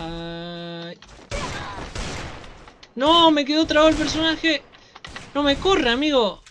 Ay. No, me quedó trabado el personaje. No me corre, amigo.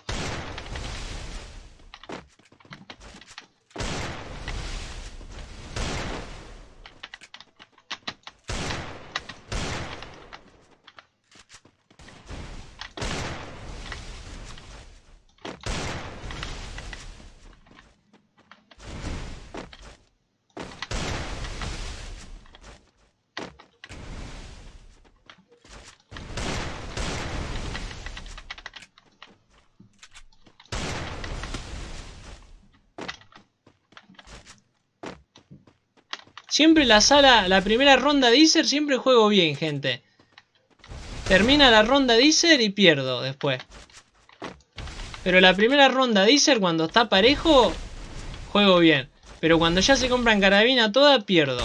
Siempre la primera ronda de Iser siempre juego bien, gente. Termina la ronda de Iser y pierdo después. Pero la primera ronda de Iser, cuando está parejo, juego bien. Pero cuando ya se compran carabina toda, pierdo.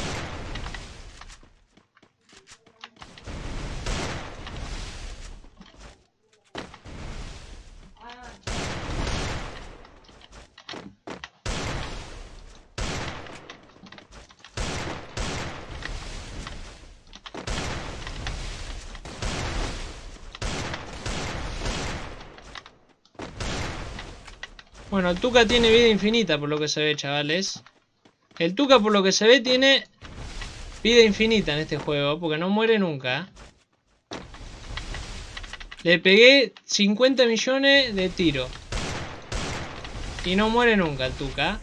Bueno, el Tuca tiene vida infinita por lo que se ve, chavales. El Tuca por lo que se ve tiene vida infinita en este juego, porque no muere nunca. Le pegué 50 millones de tiro. Y no muere nunca el Tuca.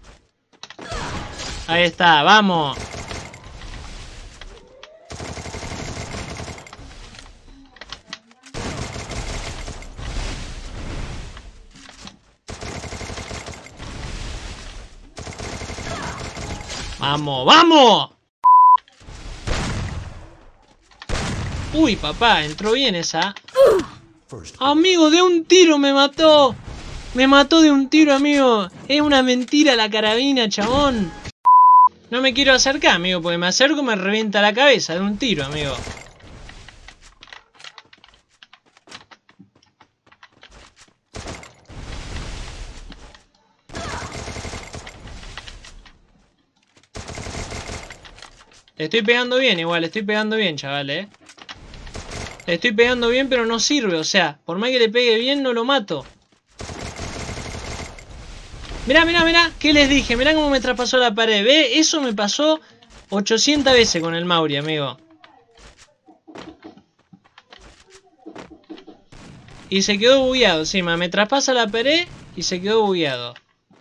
Ahí está, vamos. ¡Vamos, vamos! Uy, papá, entró bien esa. Amigo, de un tiro me mató. Me mató de un tiro, amigo. Es una mentira la carabina, chabón. No me quiero acercar, amigo, porque me acerco y me revienta la cabeza de un tiro, amigo. Le estoy pegando bien, igual, le estoy pegando bien, chaval, Le estoy pegando bien, pero no sirve, o sea, por más que le pegue bien, no lo mato. Mirá, mirá, mirá, ¿qué les dije? Mirá cómo me traspasó la pared, ¿ve? Eso me pasó 800 veces con el Mauri, amigo. Y se quedó bugueado encima, me traspasa la pared y se quedó bugueado.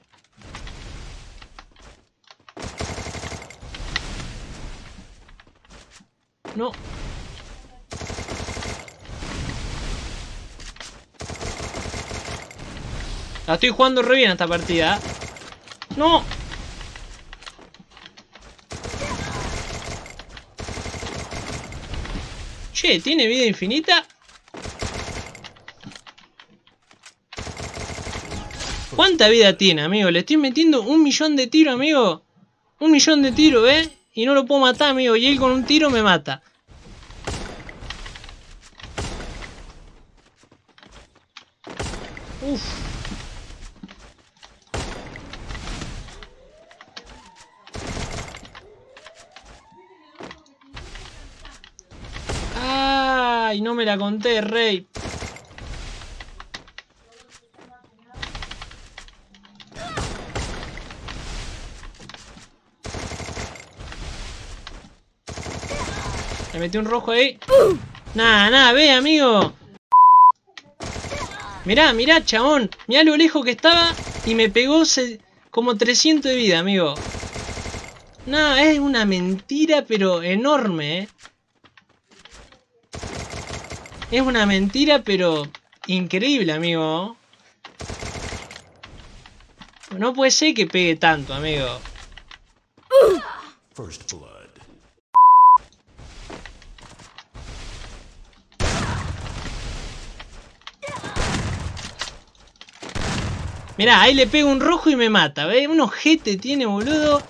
No. La estoy jugando re bien esta partida. ¡No! Che, ¿tiene vida infinita? ¿Cuánta vida tiene, amigo? Le estoy metiendo 1.000.000 de tiros, amigo. 1.000.000 de tiros, ¿eh? Y no lo puedo matar, amigo. Y él con un tiro me mata. Uf. Ay, no me la conté, rey. Le metí un rojo ahí. Nada, nada, ve, amigo. Mirá, mirá, chabón. Mirá lo lejos que estaba y me pegó como 300 de vida, amigo. No, es una mentira, pero enorme, ¿eh? Es una mentira, pero increíble, amigo. No puede ser que pegue tanto, amigo. First blood. Mirá, ahí le pego un rojo y me mata, ¿ves? Un ojete tiene, boludo.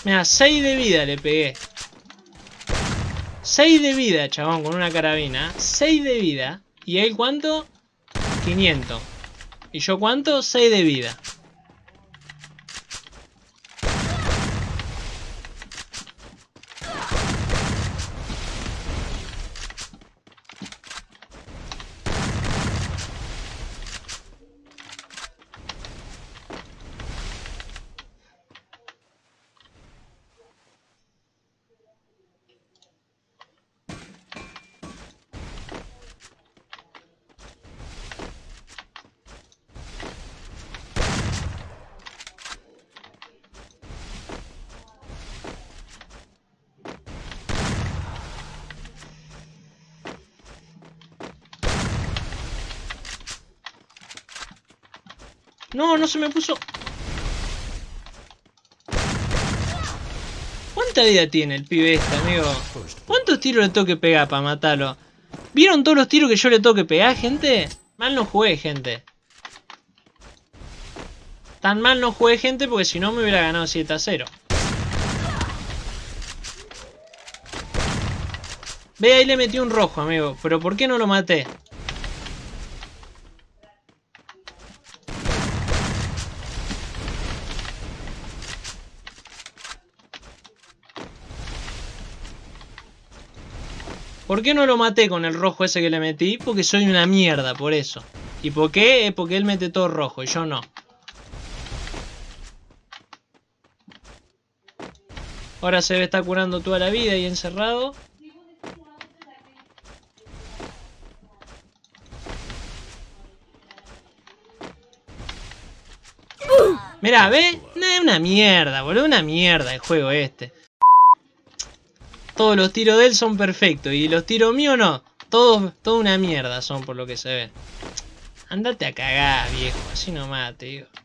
Mira, 6 de vida le pegué. 6 de vida, chabón, con una carabina. 6 de vida. ¿Y él cuánto? 500. ¿Y yo cuánto? 6 de vida. No, no se me puso. ¿Cuánta vida tiene el pibe este, amigo? ¿Cuántos tiros le tengo que pegar para matarlo? ¿Vieron todos los tiros que yo le tengo que pegar, gente? Mal no jugué, gente. Tan mal no jugué, gente, porque si no me hubiera ganado 7-0. Ve, ahí le metí un rojo, amigo. Pero ¿por qué no lo maté? ¿Por qué no lo maté con el rojo ese que le metí? Porque soy una mierda, por eso. ¿Y por qué? Es porque él mete todo rojo y yo no. Ahora se ve está curando toda la vida y encerrado. Mirá, ¿ve? No, es una mierda, boludo. Una mierda el juego este. Todos los tiros de él son perfectos. Y los tiros míos no. Toda una mierda son por lo que se ve. Andate a cagar, viejo. Así nomás, te digo.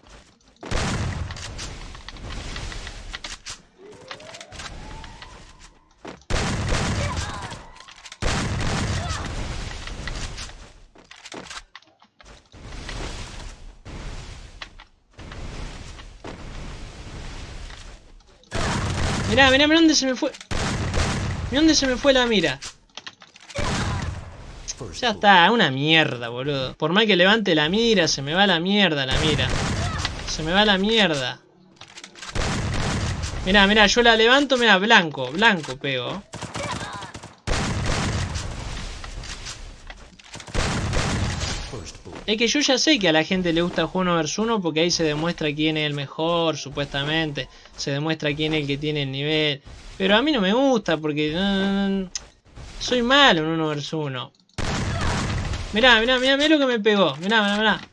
Mirá, mirá, mirá dónde se me fue. Mirá dónde se me fue la mira. Ya está, una mierda, boludo. Por más que levante la mira, se me va la mierda la mira. Se me va la mierda. Mirá, mirá, yo la levanto, mirá, blanco, blanco pego. Es que yo ya sé que a la gente le gusta el juego 1 vs 1 porque ahí se demuestra quién es el mejor, supuestamente. Se demuestra quién es el que tiene el nivel. Pero a mí no me gusta porque soy malo en 1 vs 1. Mirá, mirá, mirá, mirá lo que me pegó. Mirá, mirá, mirá.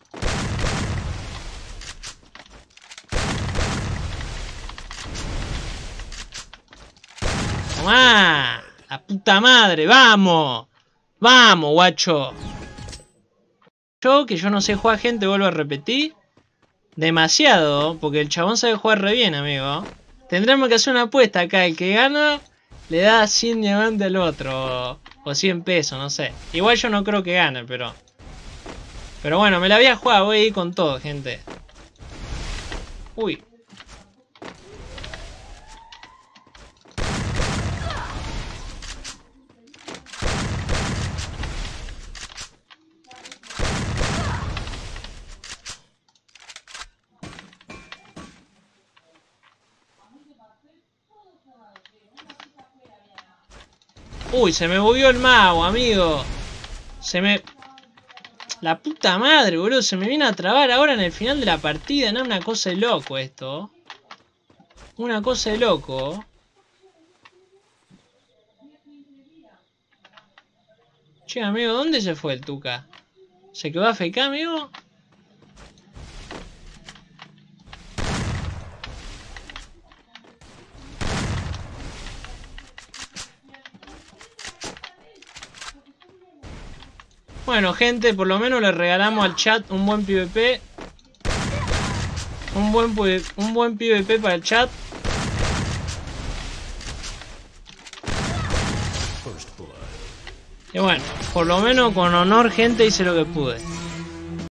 ¡Tomá! ¡La puta madre! ¡Vamos! ¡Vamos, guacho! Yo, que yo no sé jugar, gente, vuelvo a repetir. Demasiado, porque el chabón sabe jugar re bien, amigo. Tendremos que hacer una apuesta acá. El que gana le da 100 diamantes al otro. O 100 pesos, no sé. Igual yo no creo que gane, pero... Pero bueno, me la voy a jugar. Voy a ir con todo, gente. Uy. Uy, se me bugueó el mago, amigo. Se me... La puta madre, boludo. Se me viene a trabar ahora en el final de la partida. No, una cosa de loco esto. Una cosa de loco. Che, amigo, ¿dónde se fue el Tuca? ¿Se quedó AFK, amigo? Bueno, gente, por lo menos le regalamos al chat un buen PvP. Un buen PvP para el chat. Y bueno, por lo menos con honor, gente, hice lo que pude.